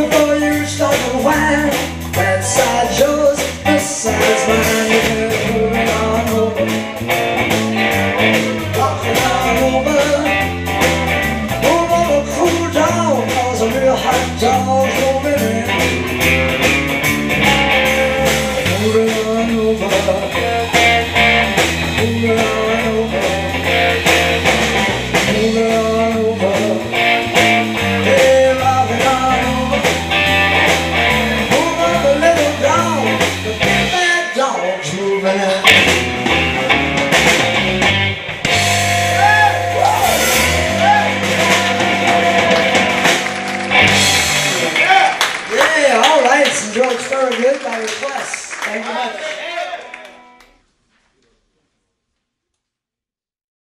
before you start to whine. That side's yours, this side's mine. You're moving on over, walking on over. Move over, cool down, cause a real hot dog's moving in. Moving on over, moving on over, moving on over. Hey, rocking on over. Move up a little down, the big bad dog's moving in. Yeah, all right, some jokes very good by request. Thank you much.